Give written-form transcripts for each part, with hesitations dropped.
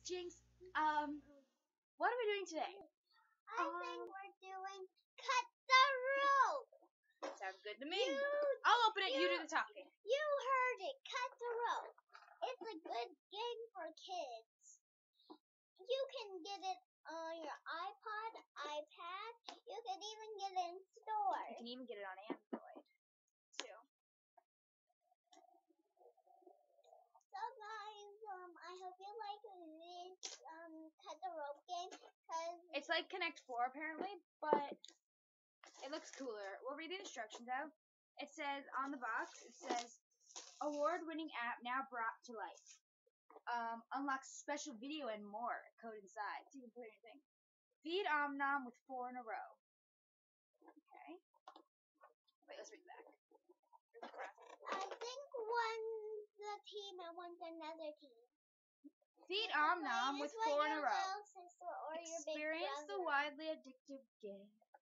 Jinx, what are we doing today? I think we're doing cut the rope. Sounds good to me. I'll open it, you do the talking. You heard it, cut the rope. It's a good game for kids. You can get it on your iPod, iPad. You can even get it in stores. You can even get it on Android, too. So guys, I hope you like this cut the rope game, cause it's like Connect 4 apparently, but it looks cooler. We'll read the instructions out. It says on the box, it says award-winning app now brought to life. Unlocks special video and more. Code inside, so you can put anything. Feed Omnom with 4 in a row. Okay. Wait, let's read the back. I think one's the team and one's another team. Feed Omnom with 4 in a row. Sister or Experience your big the widely addictive game.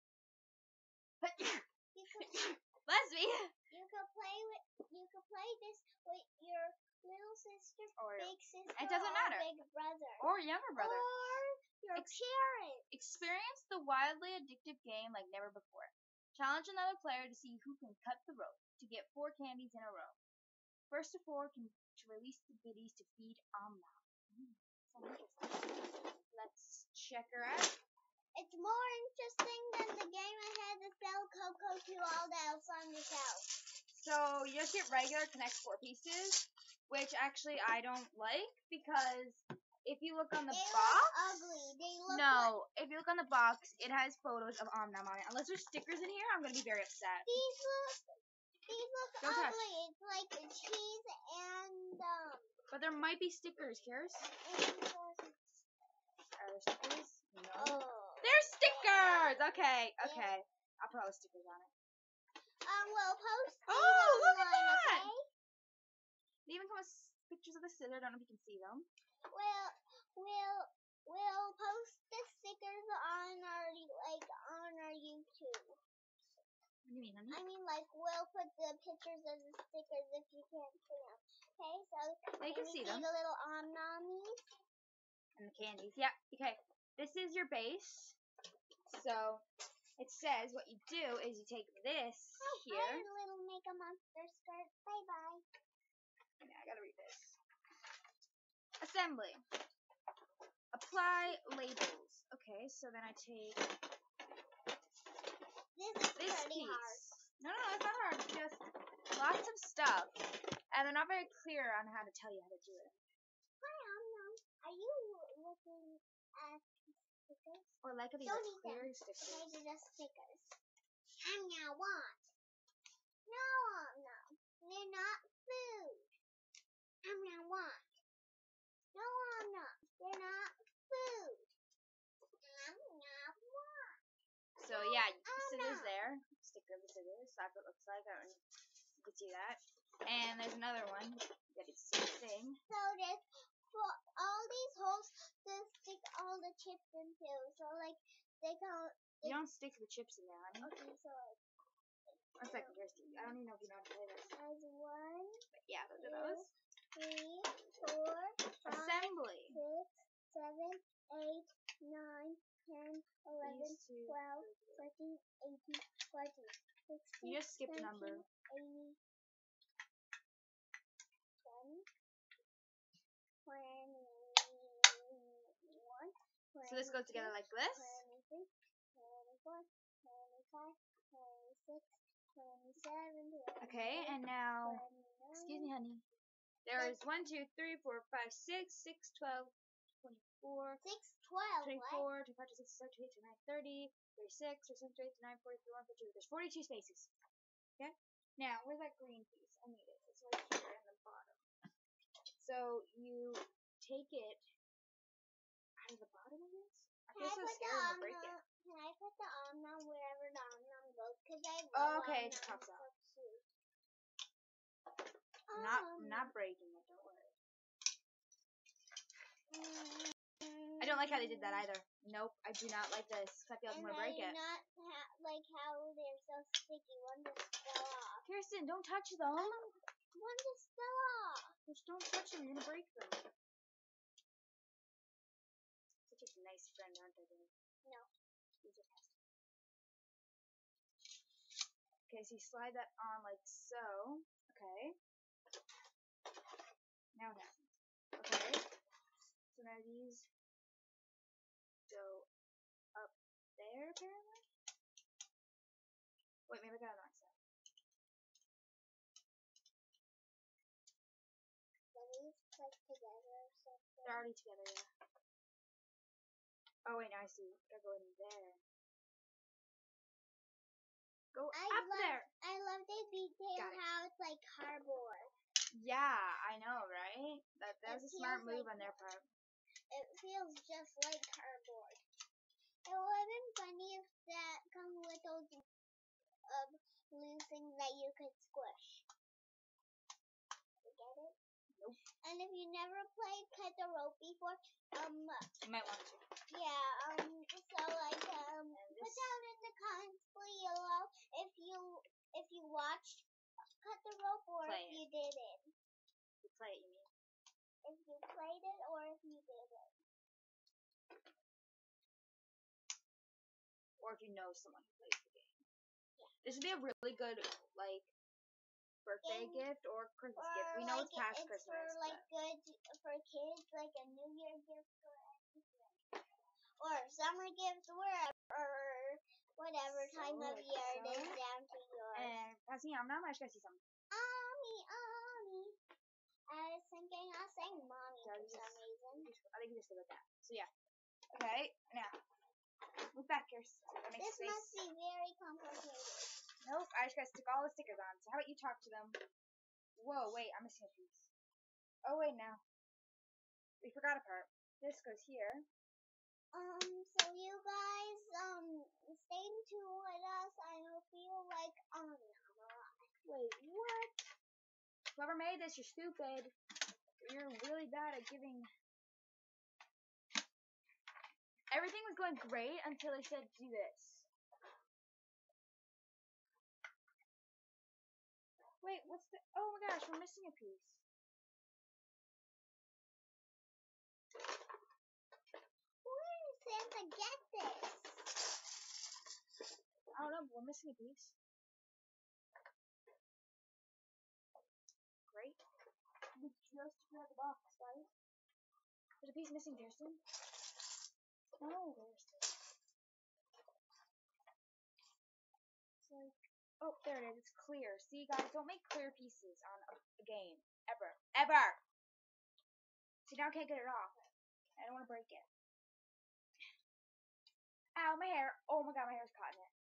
Bless me. You could play this with your little sister, or big sister, it doesn't matter. Or big brother, or younger brother, or your parents. Experience the wildly addictive game like never before. Challenge another player to see who can cut the rope to get 4 candies in a row. First to 4 can to release the biddies to feed Omnom. So interesting. Let's check her out. It's more interesting than the game I had to sell Coco to all else on the shelf. So you just get regular Connect 4 pieces, which actually I don't like because if you look on the box, look ugly. They look if you look on the box, it has photos of Omnom on it. Unless there's stickers in here, I'm gonna be very upset. These look Don't ugly. touch. It's like cheese and But there might be stickers, Karis. Are there stickers? No. Oh. There's stickers! Okay. I'll put all the stickers on it. We'll post these look at online, that! okay? They even come with pictures of the scissors. I don't know if you can see them. We'll post the stickers on our YouTube. What do you mean, honey? I mean, we'll put the pictures of the stickers if you can't see them. Okay, so you can see them. The little omnomies. And the candies. Yeah, okay. This is your base. So, it says what you do is you take this here. Hi, little Make a Monster skirt. Bye-bye. Yeah, I gotta read this. Assembly. Apply labels. Okay, so then I take this piece. Hard. No, it's not hard. It's just lots of stuff. And they're not very clear on how to tell you how to do it. Hi, Omnom. Are you looking at stickers? Or like these clear stickers. These are the stickers. I'm gonna want. No, Omnom. They're not food. I'm gonna want. No, Omnom. They're not food. I'm gonna want. So yeah, scissors there. Sticker of the scissors. That's what it looks like. I don't know if you can see that. And there's another one that is the same thing. So there's all these holes to stick all the chips into. So they can't. You don't stick the chips in there, honey. Okay, so one second, Kirsty. I don't even know if you know how to play this. There's 1. But yeah, those are those. 3, 4, 5, Assembly. 6, 7, 8, 9, 10, 11, 12, 13, 18, 14, 16. You just skipped a number. 18, 20, 21. So this goes together like this. 23, 24, 25, 26, 27. Okay, and now, 29, excuse me, honey. There is 1, 2, 3, 4, 5, 6, 6, 12, 24, 12, 24, 25, 26, 27, 28, 29, 30, 36, 37, 39, 40, 41, 42. There's 42 spaces. Okay? Now, where's that green piece? I need it. It's right here in the bottom. So, you take it out of the bottom of this? I feel so scared I'm going to break it. Can I put the Omnom wherever the Omnom goes? Because I love okay, it pops out. I'm not breaking it, don't worry. I don't like how they did that either. Nope, I do not like this. I feel like I'm going to break it. And I do not like how they're so sticky. One just fell off. Kirsten, don't touch them. One just fell off. Just don't touch them. You're going to break them. nice friend, aren't I, babe? No. Okay, so you slide that on like so. Okay. Now what happens? Okay. So now these go up there, apparently? Wait, maybe I got it on side. So these click together or something? They're already together, yeah. Oh, wait, now I see. Gotta go in there. Go up there! I love the detail Got it. how it's like cardboard. Yeah, I know, right? That was a smart feels move like on their part. It feels just like cardboard. It would have been funny if that comes with those blue things that you could squish. You get it? Nope. And if you never played cut the rope before, You might want to. yeah, so like put down in the comments below if you watched cut the rope or Play if you didn't. You play it, you mean? If you played it or if you didn't. Or if you know someone who plays the game. Yeah. This would be a really good, like, birthday gift or Christmas gift. We know like it's past it's Christmas. For like good for kids, like a New Year gift or anything. Or summer gift, or whatever time of year it is down to yours. And passing on, now I should see something. Mommy. I was thinking I was saying mommy for some reason. I think you just did that. So yeah. Okay, now. Move back here. This must be very complicated. Nope, I just gotta stick all the stickers on. So how about you talk to them? Whoa, wait, I'm missing a piece. Oh wait, now. We forgot a part. This goes here. So you guys, stay tuned with us. I feel like, Wait, what? Whoever made this, you're stupid. You're really bad at giving. Everything was going great until they said do this. Wait, what's the? Oh my gosh, we're missing a piece. Where did Santa get this? I don't know, but we're missing a piece. Great. We just grabbed the box, guys. There's a piece missing, Kirsten. No, Kirsten. It's like, oh, there it is. It's clear. See, guys, don't make clear pieces on a game. Ever. Ever! See, now I can't get it off. I don't want to break it. Ow, my hair. Oh my god, my hair's caught in it.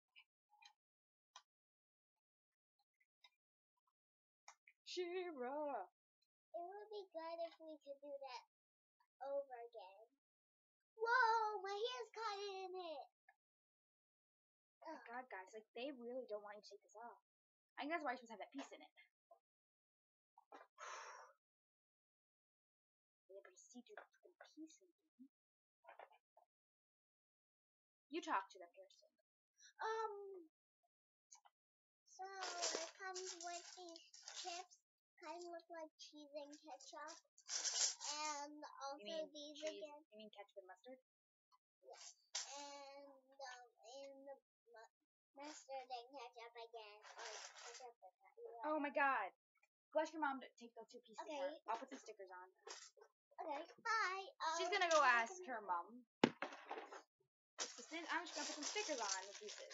She-Ra! It would be good if we could do that over again. Whoa, my hair's caught in it. Oh my god, guys, like, they really don't want you to take this off. I think that's why you're supposed to have that piece in it. Be able to see through the piece in them. You talk to them, Kirsten. So it comes with these chips, kind of look like cheese and ketchup, and also these cheese, again. You mean ketchup and mustard? Yes. And in the mustard and ketchup again, or ketchup and ketchup. Oh my god. Go ask your mom to take those two pieces Okay. apart. I'll put some stickers on. Okay. Bye. She's gonna go ask her mom. I'm just gonna put some stickers on the pieces.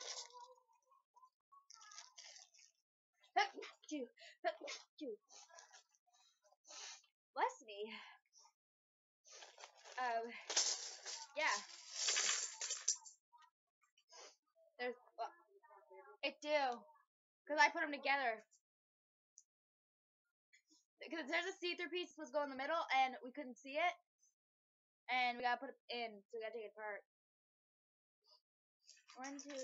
Bless me. Yeah. It do. Because I put them together. Because there's a see-through piece supposed to go in the middle, and we couldn't see it. And we gotta put it in, so we gotta take it apart. 1, 2, 4, 5, 6,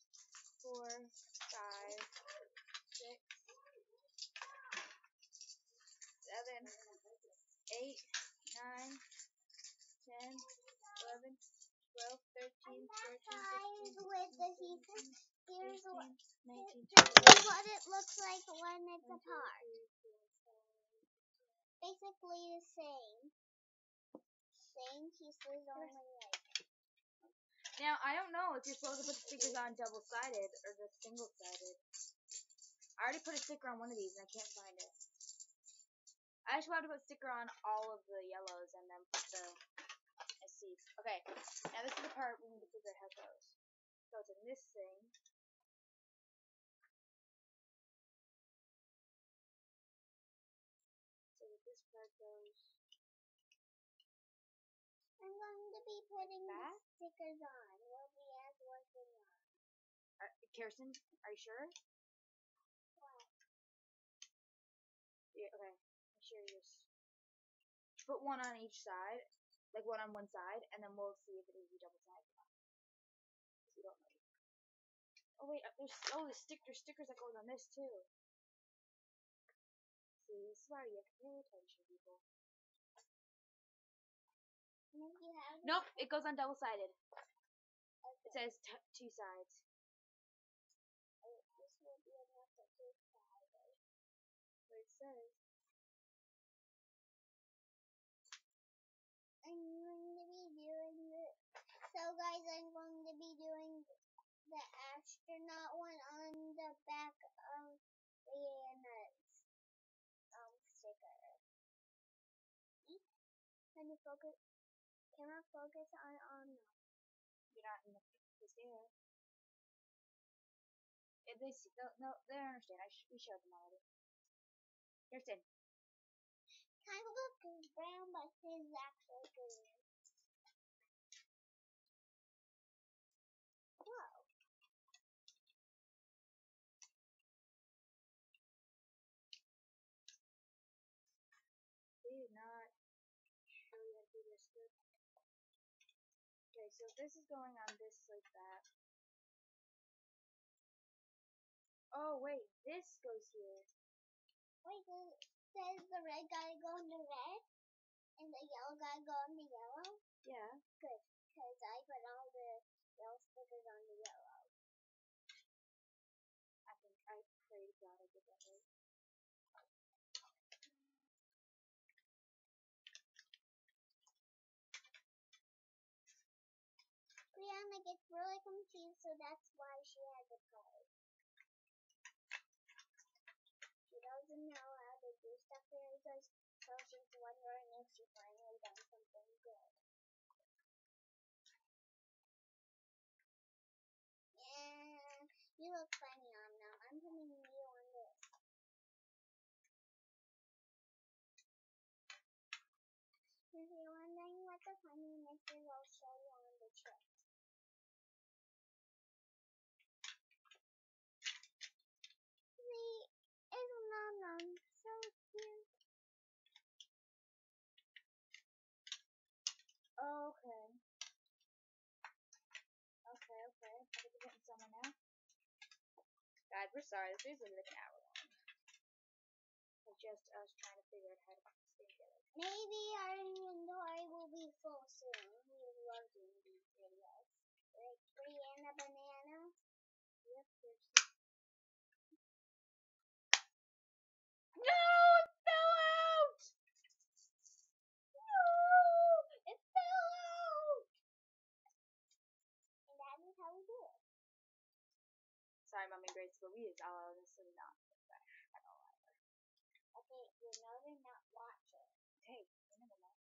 7, 8, 9, 10, 11, 12, 13, 14, 15, 16, 17, 18, 19, 20. Here's what it looks like when it's apart. Basically the same pieces only. Now, I don't know if you're supposed to put the stickers on double-sided or just single-sided. I already put a sticker on one of these and I can't find it. I just want to put a sticker on all of the yellows and then put the seeds. Okay, now this is the part we need to figure out how it goes. So it's in this thing. So this part goes. I'm going to be putting that? the stickers on. We'll be working on. Kirsten, are you sure? What? Yeah, okay. I'm sure you just put one on each side, like one on one side, and then we'll see if it is double-sided or not. Because we don't know. Oh wait, there's stickers that go on this too. See, this is why you have to pay attention, people. Nope, it goes on double-sided. Okay. It says two sides. This will be enough to two-sided. What it says. I'm going to be doing it. So guys, I'm going to be doing the astronaut one on the back of Rihanna's sticker. Can you focus? Camera focus on. You're not in the there. If they see, no, they don't understand. We showed them already. Kirsten. Kind of look brown, but his actually green. Whoa. They did not show you how to do this good. Okay, so this is going on this like that. Oh wait, this goes here. Wait, does the red guy go in the red? And the yellow guy go in the yellow? Yeah. Good, because I put all the yellow stickers on the yellow. I pray to God I did that right. Rihanna gets really confused, so that's why she had to pray. She doesn't know how to do stuff here, so she's wondering if she finally done something good. Yeah, you look funny on them. I'm putting you on this. If you're wondering what the funniness is, I'll show you on the chip. See, it's not so cute. Okay. Okay. I think we're getting somewhere now. Guys, we're sorry. This is like an hour long. It's just us trying to figure out how to put this thing together. Maybe our inventory will be full soon. We love doing these videos. Like Brianna Banana. Yep, there's No! It fell out! No! It fell out! And that is how we do it. Sorry, Mommy Grace, but we is honestly not fresh at all either. Okay, you know they're not watching. Hey, you never know.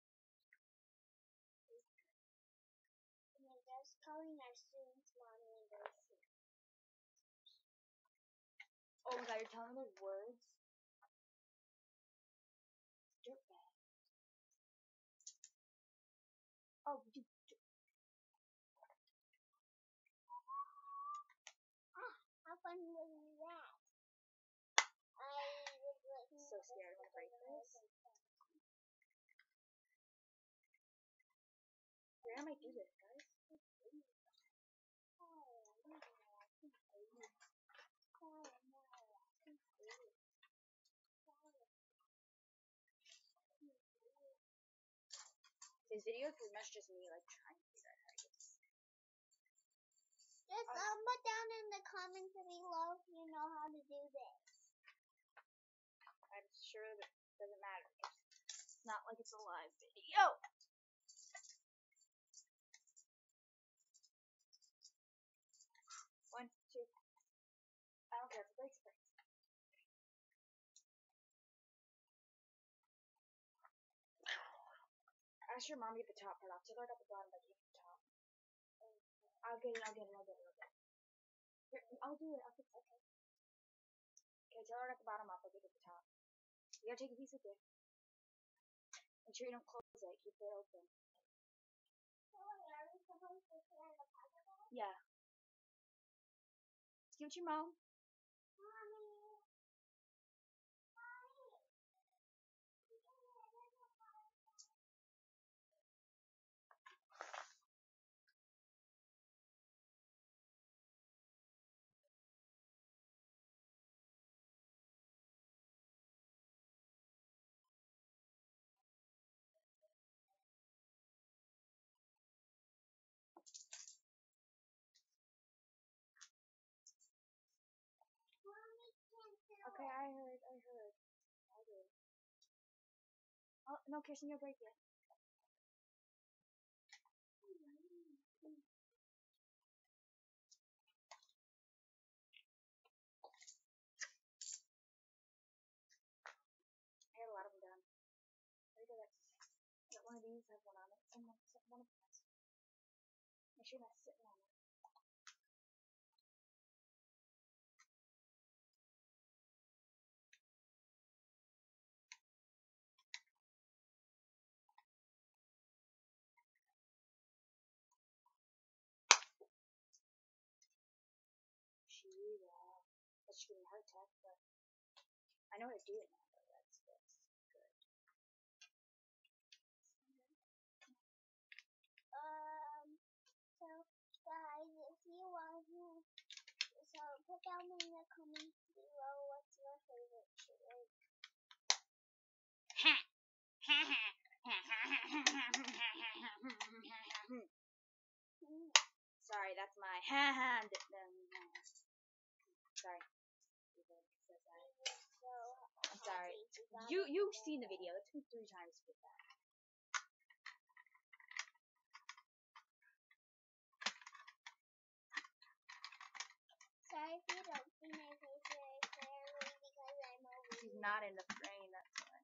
And they're just calling our students Mommy and Gracie. Oh my god, you're telling me those words? Dirtbag. Oh, you. How fun was that? I was looking So scared to break this. Where might do this, guys? These videos is much just me like trying to figure out how to get this. Just put down in the comments below if you know how to do this. I'm sure that it doesn't matter. It's not like it's a live video. Ask your mom to get the top part off. Tell her I got the bottom, but I can't get the top. I'll get it. Here, I'll do it. I'll fix it. Okay, tell her I got the bottom off. I'll get the top. You gotta take a piece with you. Make sure you don't close it. Keep it open. So are we supposed to put on the puzzle bag? Yeah. Give it to your mom. Mommy. Okay, I heard. I'll do it. Oh, no, Kirsten, you'll break it. I had a lot of them done. There you go, got one of these, have one on it. One of them has. Make sure that's sitting on it. That's giving me a heart attack, but I know how to do it now, though. That's good. So guys, if you want to, so put down in the comments below what's your favorite trick. Sorry, that's my hand. Sorry. I'm sorry. You've seen the video. It took me 3 times to get that. Sorry if you don't see my face very clearly because I'm over here. She's not in the frame, that's why.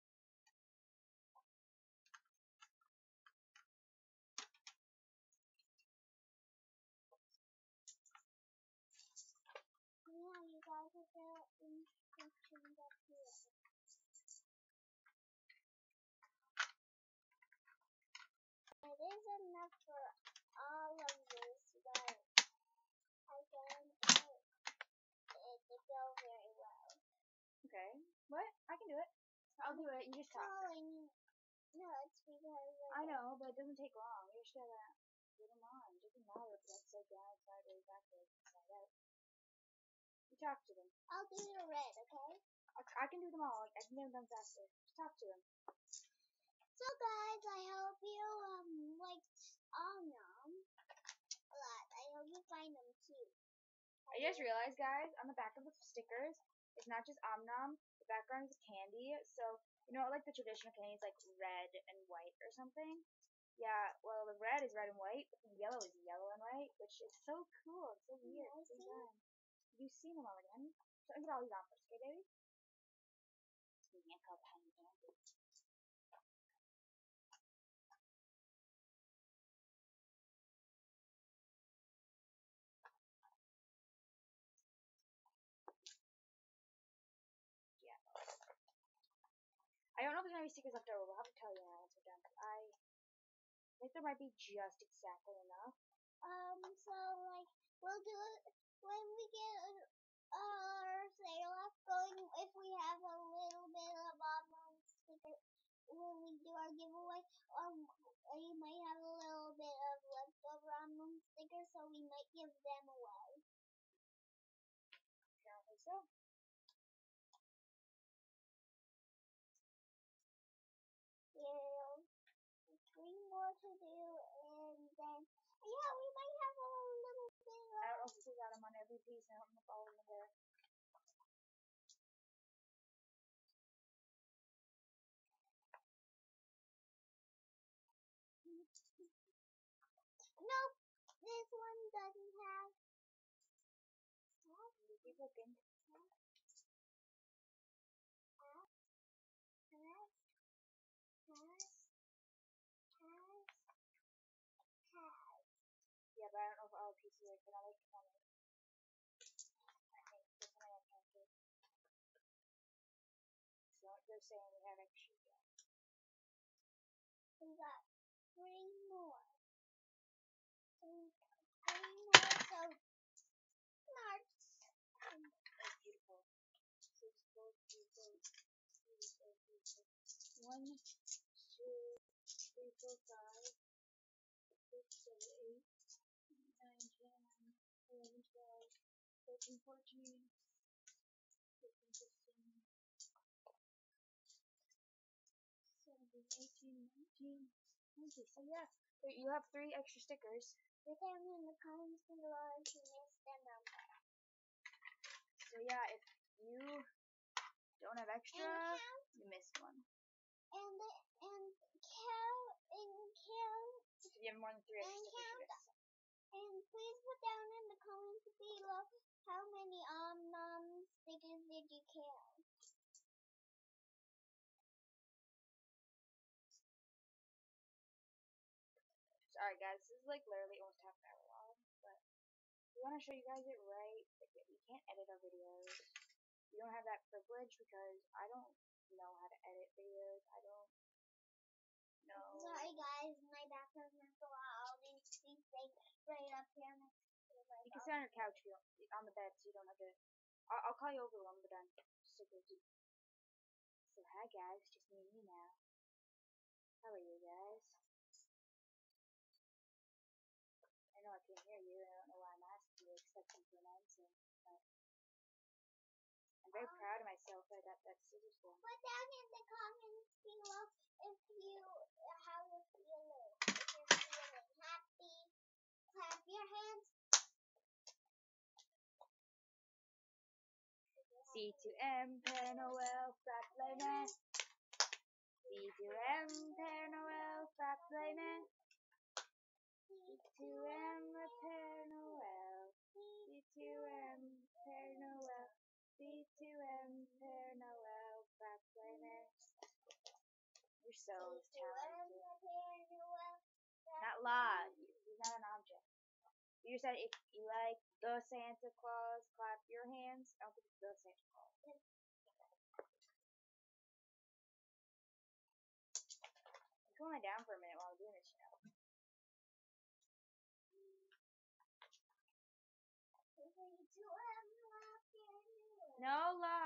Yeah, you guys have the instructions up here. It is enough for all of this, but I don't want it to go very well. Okay. What? I can do it. I'll do it. You just talk. No, it's because I know, but it doesn't take long. You just gotta get them on. It doesn't matter if that's upside down, sideways, backwards, inside out. You talk to them. I'll do the red, okay? I can do them all. I can get them done faster. Just talk to them. So guys, I hope you liked Omnom a lot. I hope you find them too. I just realized, guys, on the back of the stickers, it's not just Omnom. The background is candy. So, you know, like the traditional candy is like red and white or something. Yeah, well, the red is red and white, but the yellow is yellow and white, which is so cool. It's so weird. At the same time. You've seen them already, honey. So I'm gonna get all these on first, okay, baby? You can't call behind the candy. Yeah. I don't know if there's gonna be stickers left over. We'll have to tell you now once we're done. I think there might be just exactly enough. So like we'll do it when we get our sale off going. If we have a little bit of Omnom sticker when we do our giveaway, we might have a little bit of leftover Omnom stickers, so we might give them away. Apparently so. There's 3 more to do, and then yeah, we might have a little bit of. I don't know if we got them on every piece. I don't know if all of them are there. Nope, this one doesn't have. Keep looking. but I don't know if all pieces are another 20. I think that's what I am counted. So they're saying we have extra. We got 3 more. So March. That's beautiful. 6, 4, 3, 4, 3, 4, 3, 4. 1, 2, 3, 4, 5, 6, 7, 8, 9, 10, 11, 12, 13, 14, 15, 16, 17, 18, 19, 20. So yeah, you have 3 extra stickers. Put them in the comments below if you missed them. So yeah, if you don't have extra, you missed one. And count. If you have more than 3 extra stickers, you missed some. And please put down in the comments below how many stickers did you count. Sorry guys, this is like literally almost half an hour long, but we want to show you guys it right, but we can't edit our videos. We don't have that privilege because I don't know how to edit videos. I don't know. Sorry guys, my background is so loud. These things right up here next to the You can sit on your couch if you don't, on the bed, so you don't have to. I'll call you over when we're done. So hi guys, just me and you now. How are you guys? I know I can't hear you. I don't know why I'm asking you, expecting for an answer. But I'm very proud of myself that I got that scissors one. Put down in the comments below if you how you're feeling. If you're feeling happy, clap your hands. C2M, Père Noël, frappe les mains. C2M, Père Noël, frappe les mains. C2M, le Père Noël. C2M, Père Noël. C2M, Père Noël, frappe les mains. You're so talented. Not la. He's not an object. You said if you like the Santa Claus, clap your hands. I don't think it's the Santa Claus. Cool my down for a minute while I'm doing this, you know. No la.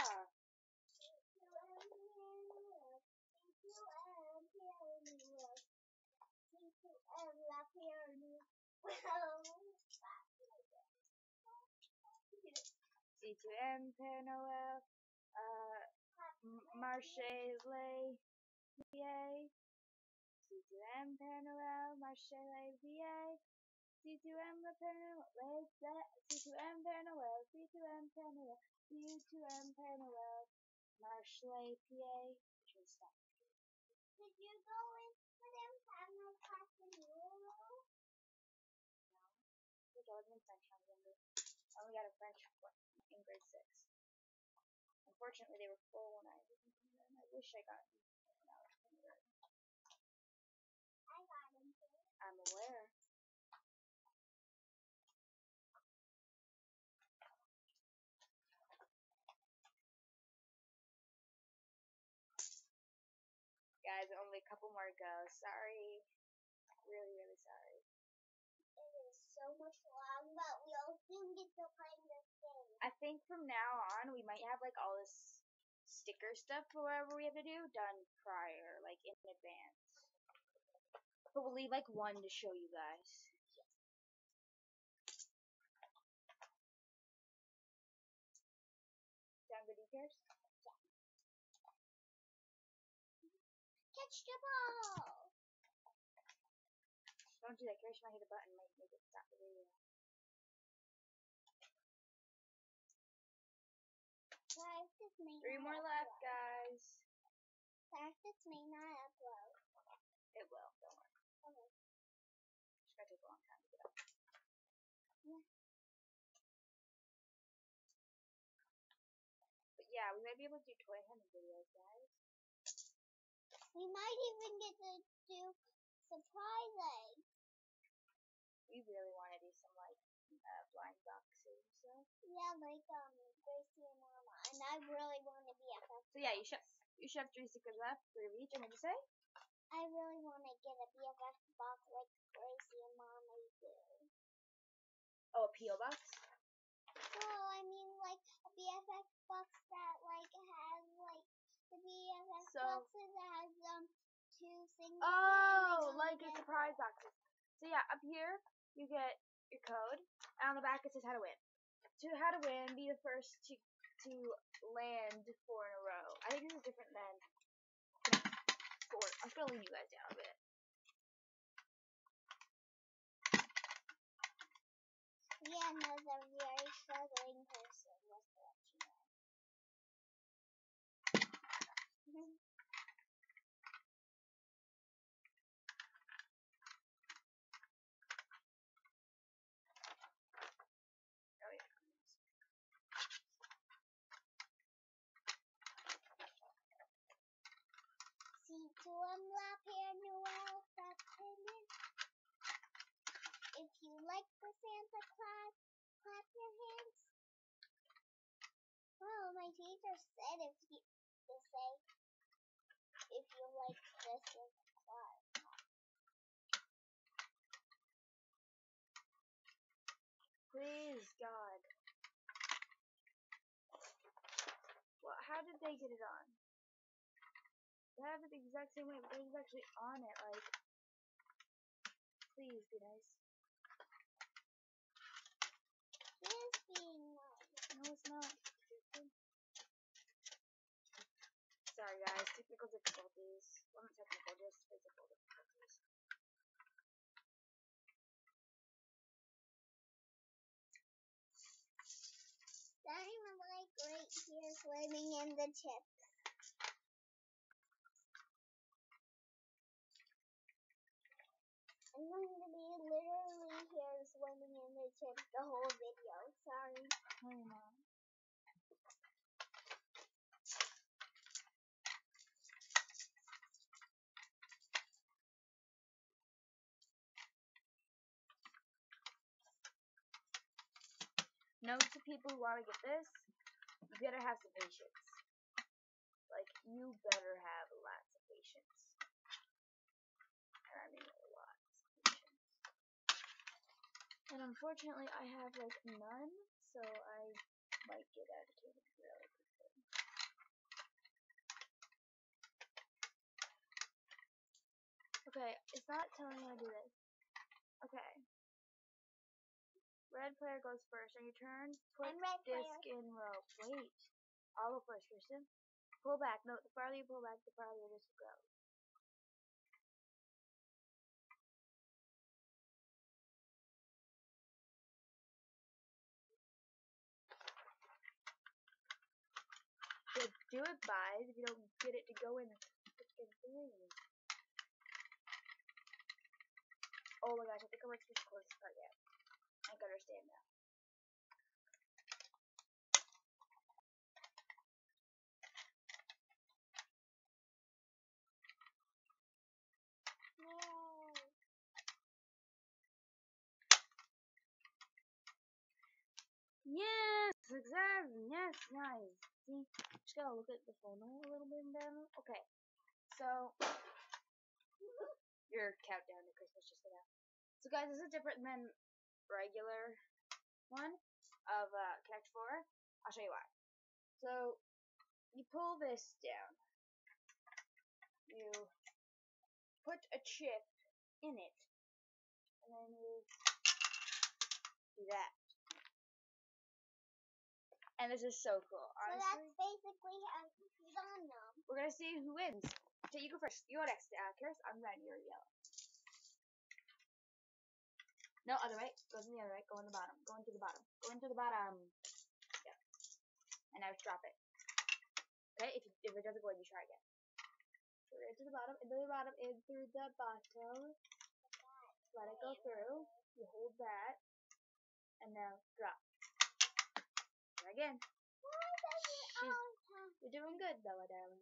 C2M, Père Noël, marchez les pieds. C2M, Père Noël, marchez les pieds. C2M, le Père Noël, C2M, Père Noël, C2M, Père Noël, C2M, Père Noël, marche les pieds. Stop. Did you go in for them family class in Euro? No. I was in French when I was younger. I only got a French in grade 6. Unfortunately, they were full when I was in kindergarten. I wish I got in when I was in kindergarten. I got in too. I'm aware. Guys, only a couple more to go. Sorry. Really, really sorry. It is so much long, but we'll soon get to find this thing. I think from now on, we might have like all this sticker stuff or whatever we have to do done prior, like in advance. But we'll leave like one to show you guys. Sound good, Eaters? Catch the ball! Don't do that. Kirsch might hit a button, might make it stop the video. Guys, this may 3 more left, guys. Guys, this may not upload. It will. Don't worry. Okay. It's gonna take a long time to get up. Yeah. But yeah, we might be able to do toy hunting videos, guys. We might even get to do surprise eggs. we really want to do some like blind boxes. Yeah, like Gracie and Mama, and I really want to be a BFF. So yeah, you should have 3 secrets left, 3 of each. And what'd you say? I really want to get a BFF box like Gracie and Mama do. Oh, a P.O. box? Well, I mean like a BFF box that like has like the BFF boxes that has 2 things. Oh, like a surprise boxes. So yeah, up here you get your code, and on the back it says how to win. How to win, be the first to land 4 in a row. I think this is different than 4. I'm gonna leave you guys down a bit. Yeah, and as a very struggling person with what you know. Oh yeah. See to unlap here, Noel, September. If you like the Santa Claus, clap your hands. Well, my teacher said if you like the Santa Claus. Please, God. Well, how did they get it on? They have it the exact same way, but theirs is actually on it. Like, please be nice. It is being nice. No, it's not. Sorry, guys. Technical difficulties. Well, not technical, just physical difficulties. I'm like right here swimming in the chips. I'm going to be literally here swimming in the chips the whole video. Sorry. Hey, Mom. Note to people who want to get this, you better have some patience. Like, you better have lots of patience. And I mean lots of patience. And unfortunately, I have, like, none, so I might get agitated really quickly. Okay, it's not telling me how to do this. Okay. Red player goes first. On your turn, put disc in row. Wait. I'll go first, Kristen. Pull back. No, the farther you pull back, the farther your disc will go. So do it, guys, if you don't get it to go in the freaking thing. Oh my gosh, I think I might switch to close this part yet. I can understand now. Yes, exactly. Yes, nice. See, just gotta look at the photo a little bit better. Okay, so your countdown to Christmas just went out. So guys, this is different than regular one of Connect 4. I'll show you why. So you pull this down. You put a chip in it, and then you do that. And this is so cool. Honestly, so that's basically how it's done now. We're gonna see who wins. So you go first. You go next. Karis, I'm red. You're yellow. No, other way. Go to the other way. Go on the bottom. Go into the bottom. Go into the bottom. Yeah. And now drop it. Okay. If it doesn't go in, you try again. So into the bottom. Into the bottom. In through the bottom. Let it go through. You hold that. And now drop. Try again. You're doing good, Bella, darling.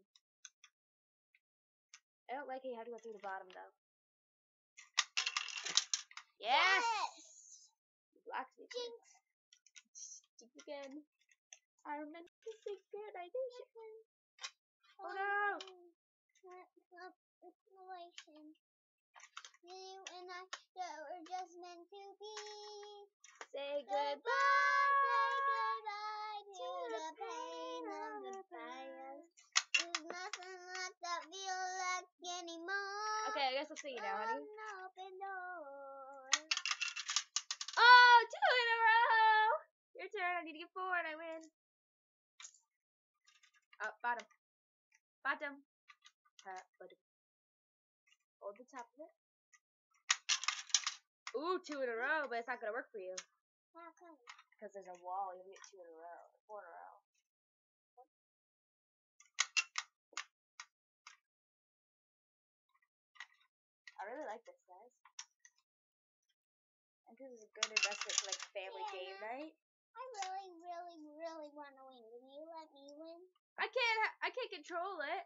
I don't like how you have to go through the bottom, though. Yes! You blocked me. Jinx. Jinx again. I remember the synchronization. Oh no! Relation. You and I that were just meant to be. Say Goodbye, goodbye. say goodbye to the pain of the past. There's nothing like that feel like anymore. Okay, I guess I'll see you now, honey. An open door. Oh, 2 in a row! Your turn. I need to get 4 and I win. Up, bottom. Bottom. Bottom. Hold the top of it. Ooh, 2 in a row, but it's not gonna work for you. How come? Because there's a wall. You'll get 2 in a row. 4 in a row. I really like this, guys. I think this is a good investment for like family game night. I really, really, really want to win. Can you let me win? I can't control it.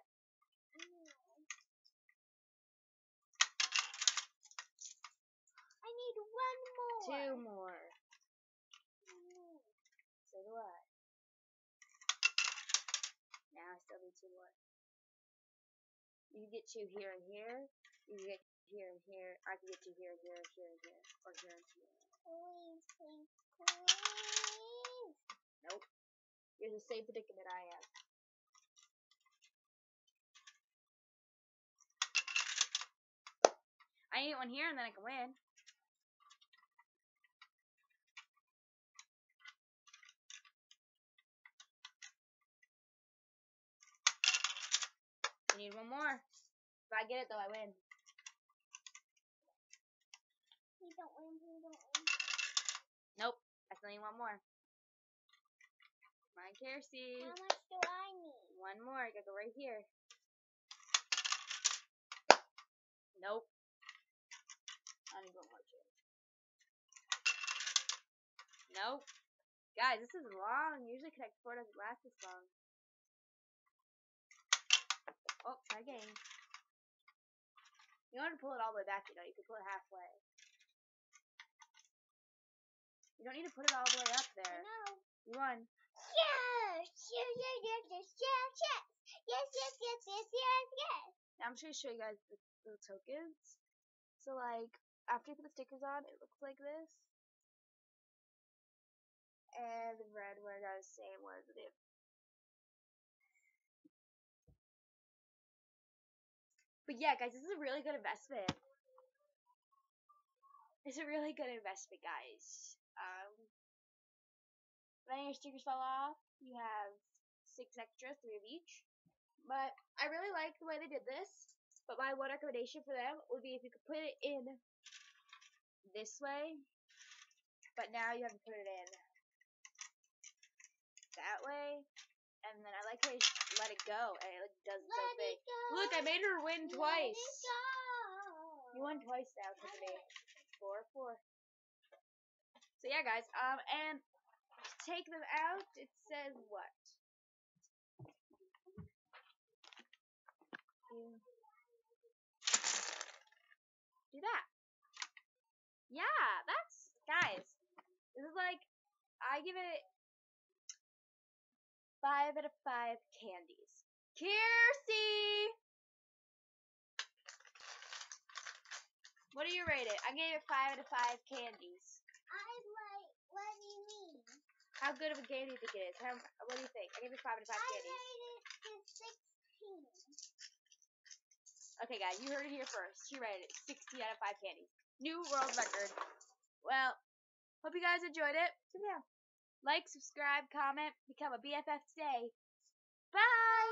I need 1 more. 2 more. So do I. Now I still need 2 more. You can get 2 here and here. You can get here and here. I can get 2 here and here and here and here. Or here and here. Please, please, please. Nope. You're in the same predicament I am. I need 1 here and then I can win. I need 1 more. If I get it though, I win. Please don't win, please don't win. Nope. I still need 1 more. Come on, Kiersey. How much do I need? 1 more. I gotta go right here. Nope. I need 1 more chance. Nope. Guys, this is long. Usually Connect 4 doesn't last this long. Oh, try again. You don't have to pull it all the way back, you know. You can pull it halfway. You don't need to put it all the way up there. No. You won. Yes! Yes, yes, yes, yes, yes, yes. Yes, yes, yes, yes, yes, yes. Now I'm just going to show you guys the tokens. So, like, after you put the stickers on, it looks like this. And the red one are the same ones. But yeah, guys, this is a really good investment. It's a really good investment, guys. If any of your stickers fall off, you have 6 extra, 3 of each. But I really like the way they did this. But my one recommendation for them would be if you could put it in this way. But now you have to put it in that way. And then I like how you let it go and it does its own thing. Look, I made her win twice. Let it go. You won twice now, Tiffany. 4-4. So yeah, guys. And to take them out, it says what? Do that. Yeah, that's, guys. This is like, I give it 5 out of 5 candies. Kiersey! What do you rate it? I gave it 5 out of 5 candies. What do you mean? How good of a game do you think it is? What do you think? I gave it 5 out of 5 candies. I rated it 16. Okay, guys, you heard it here first. She rated it 16 out of 5 candies. New world record. Well, hope you guys enjoyed it. So yeah, like, subscribe, comment, become a BFF today. Bye!